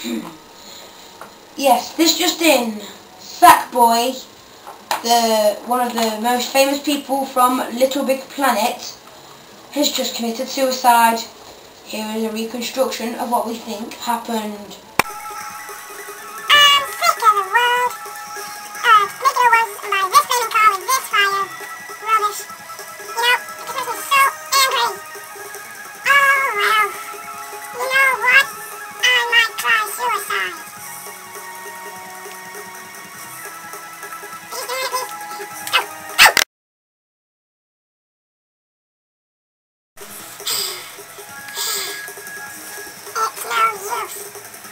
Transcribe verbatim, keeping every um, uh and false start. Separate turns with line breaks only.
Yes, this just in. Sackboy, the one of the most famous people from Little Big Planet, has just committed suicide. Here is a reconstruction of what we think happened.
I'm sick of the world of making it worse by this flaming car with this fire. Rubbish. You know, it just makes me so angry. Oh well. You know what? I might try suicide. Please do it, please. Go, go! It's no use.